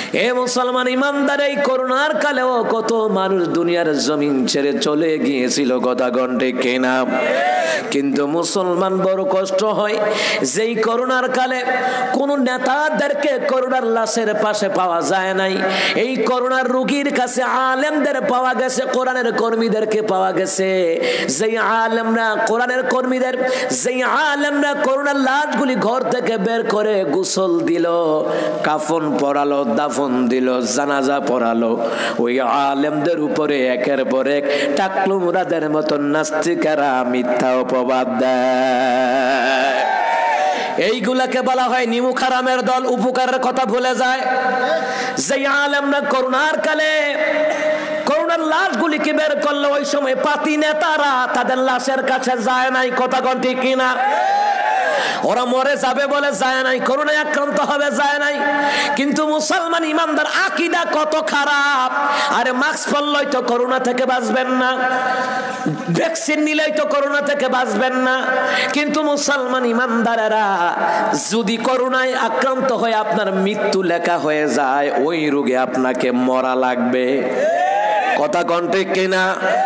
এ মুসলমান ইমানদার, এই করোনার কালেও কত মানুষ দুনিয়ার জমিন ছেড়ে চলে গিয়েছিল, কথা গন্ডে কেনা। কিন্তু মুসলমান বড় কষ্ট হয়, যেই করোনার কালে কোন নেতাদেরকে করোনার লাশের পাশে পাওয়া যায় নাই। এই করোনার রোগীর কাছে আলেমদের পাওয়া গেছে, কোরআনের কর্মীদেরকে পাওয়া গেছে। যেই আলেমরা কোরআনের কর্মীদের, যেই আলেমরা করোনার লাশগুলি ঘর থেকে বের করে গোসল দিল, কাফন পরালো, দাফন দিল, জানাজা পড়ালো, ওই আলেমদের উপরে একের পর এক টাকলু মুরাদের মতন নাস্তিকেরা মিথ্যা অপবাদ দেয়। এইগুলাকে বলা হয় নিমুখারামের দল, উপকারের কথা ভুলে যায়। যে আলেমরা করোনার কালে করোনার লাশগুলিকে বের করলো, ওই সময় পাতি নেতারা তাদের লাশের কাছে যায় নাই, কথা কোন ঠিক কিনা? ওরা মরে যাবে বলে যায় নাই, করোনায় আক্রান্ত হবে যায় নাই। কিন্তু মুসলমান ইমানদার আকীদা কত খারাপ। আরে মাস্ক পরলেই তো করোনা থেকে বাঁচবেন না, ভ্যাকসিন নিলেই তো করোনা থেকে বাঁচবেন না। কিন্তু মুসলমান ইমানদারেরা যদি করোনায় আক্রান্ত হয়ে আপনার মৃত্যু লেখা হয়ে যায়, ওই রোগে আপনাকে মরা লাগবে, কথা কোন ঠিক কিনা?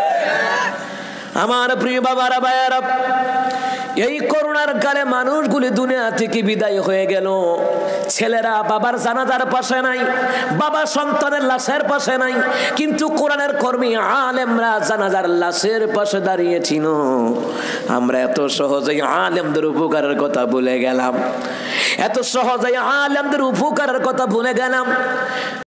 আমার প্রিয় বাবারা, ভাইয়ারা, এই করোনার কালে মানুষগুলি দুনিয়া থেকে বিদায় হয়ে গেল। ছেলেরা বাবার জানাজার পাশে নাই, বাবা সন্তানের লাশের পাশে নাই, কিন্তু কোরআনের কর্মী আলেমরা জানাজার লাশের পাশে দাঁড়িয়েছিল। আমরা এত সহজেই আলেমদের উপকারের কথা ভুলে গেলাম, এত সহজেই আলেমদের উপকারের কথা ভুলে গেলাম।